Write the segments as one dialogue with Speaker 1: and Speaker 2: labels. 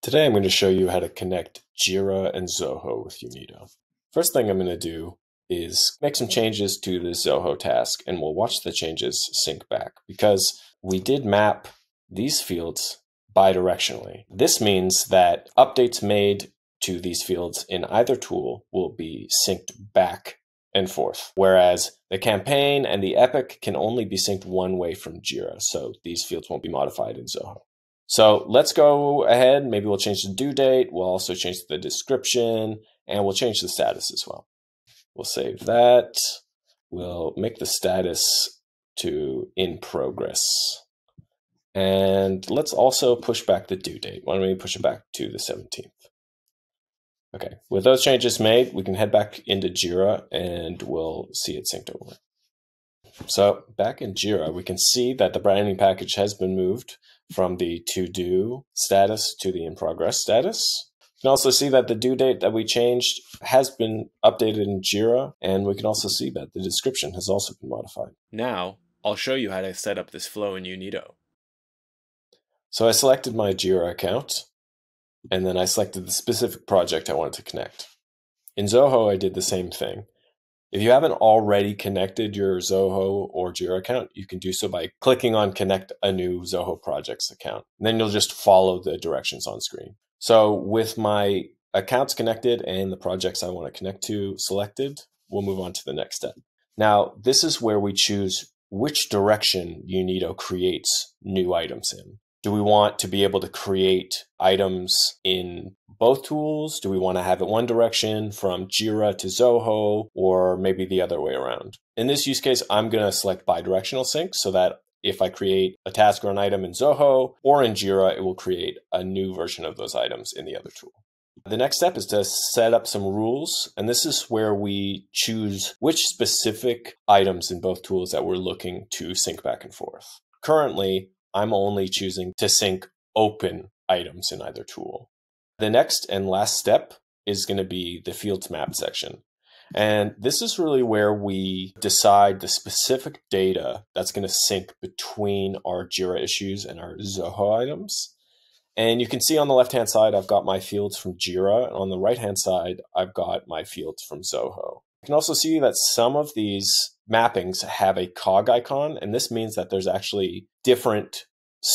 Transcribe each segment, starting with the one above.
Speaker 1: Today I'm going to show you how to connect Jira and Zoho with Unito. First thing I'm going to do is make some changes to the Zoho task, and we'll watch the changes sync back because we did map these fields bidirectionally. This means that updates made to these fields in either tool will be synced back and forth, whereas the campaign and the epic can only be synced one way from Jira, so these fields won't be modified in Zoho. So let's go ahead. Maybe we'll change the due date. We'll also change the description, and we'll change the status as well. We'll save that. We'll make the status to in progress. And let's also push back the due date. Why don't we push it back to the 17th? Okay, with those changes made, we can head back into Jira and we'll see it synced over. So back in Jira, we can see that the branding package has been moved from the to-do status to the in-progress status. You can also see that the due date that we changed has been updated in Jira, and we can also see that the description has also been modified.
Speaker 2: Now, I'll show you how to set up this flow in Unito.
Speaker 1: So I selected my Jira account, and then I selected the specific project I wanted to connect. In Zoho, I did the same thing. If you haven't already connected your Zoho or Jira account, you can do so by clicking on Connect a new Zoho Projects account. And then you'll just follow the directions on screen. So with my accounts connected and the projects I want to connect to selected, we'll move on to the next step. Now, this is where we choose which direction Unito creates new items in. Do we want to be able to create items in both tools? Do we want to have it one direction from Jira to Zoho, or maybe the other way around? In this use case, I'm going to select bidirectional sync so that if I create a task or an item in Zoho or in Jira, it will create a new version of those items in the other tool. The next step is to set up some rules, and this is where we choose which specific items in both tools that we're looking to sync back and forth. Currently, I'm only choosing to sync open items in either tool. The next and last step is going to be the fields map section. And this is really where we decide the specific data that's going to sync between our Jira issues and our Zoho items. And you can see on the left-hand side, I've got my fields from Jira. And on the right-hand side, I've got my fields from Zoho. You can also see that some of these mappings have a cog icon, and this means that there's actually different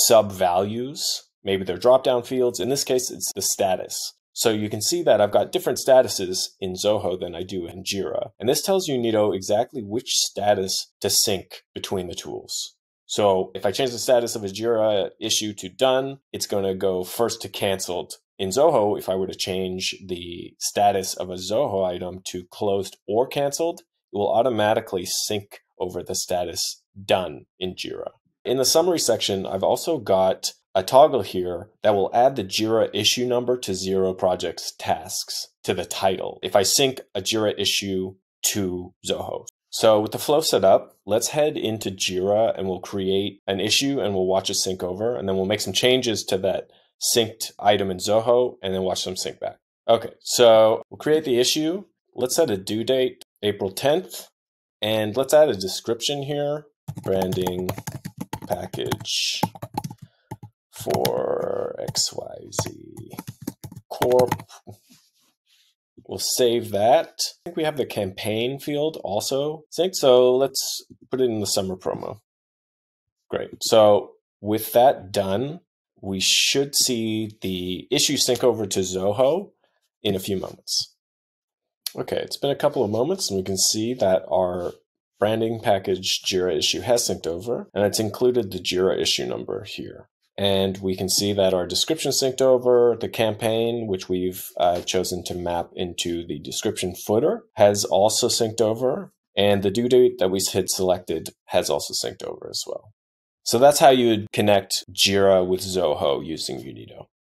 Speaker 1: sub-values. Maybe they're drop-down fields. In this case, it's the status. So you can see that I've got different statuses in Zoho than I do in Jira. And this tells Unito exactly which status to sync between the tools. So if I change the status of a Jira issue to done, it's going to go first to canceled. In Zoho, if I were to change the status of a Zoho item to closed or canceled, it will automatically sync over the status done in Jira. In the summary section, I've also got a toggle here that will add the Jira issue number to Zoho Projects tasks to the title if I sync a Jira issue to Zoho. So with the flow set up, let's head into Jira and we'll create an issue and we'll watch it sync over, and then we'll make some changes to that synced item in Zoho and then watch them sync back. Okay, so we'll create the issue. Let's set a due date, April 10th, and let's add a description here, branding package for XYZ Corp. We'll save that. I think we have the campaign field also synced, so let's put it in the summer promo. Great. So with that done, we should see the issue sync over to Zoho in a few moments. Okay, it's been a couple of moments and we can see that our branding package Jira issue has synced over, and it's included the Jira issue number here. And we can see that our description synced over, the campaign, which we've chosen to map into the description footer, has also synced over, and the due date that we had selected has also synced over as well. So that's how you would connect Jira with Zoho using Unito.